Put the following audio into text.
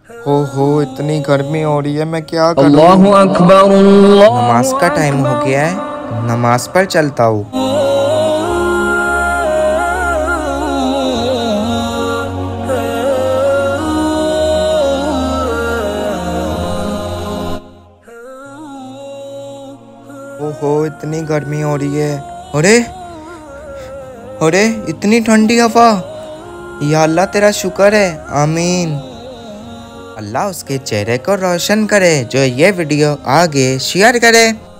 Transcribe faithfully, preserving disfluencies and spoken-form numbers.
हो हो इतनी गर्मी हो रही है, मैं क्या करूं? अल्लाहु अकबर अल्लाहु नमाज का टाइम हो गया है, नमाज पर चलता हूँ। ओहो इतनी गर्मी हो रही है। अरे अरे इतनी ठंडी हवा। या अल्लाह तेरा शुक्र है, आमीन। अल्लाह उसके चेहरे को रोशन करे जो ये वीडियो आगे शेयर करे।